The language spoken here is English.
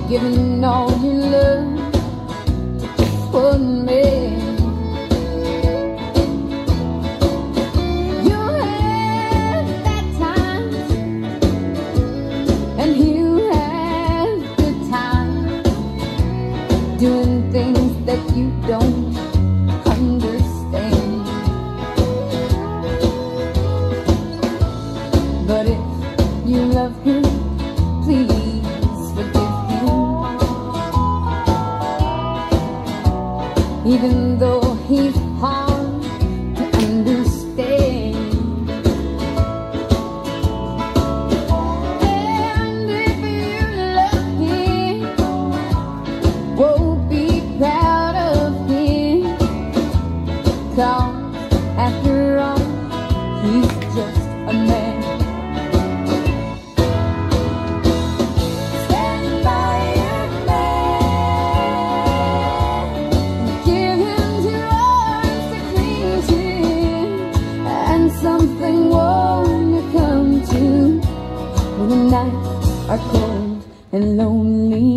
giving all your love to just one man. You had bad times and you had good times, doing things that you don't understand. But if you love him, please forgive him, even though he's hard to understand. And if you love him, whoa, be proud of him, 'cause after all, he's just a man. Something warm to come to when the nights are cold and lonely.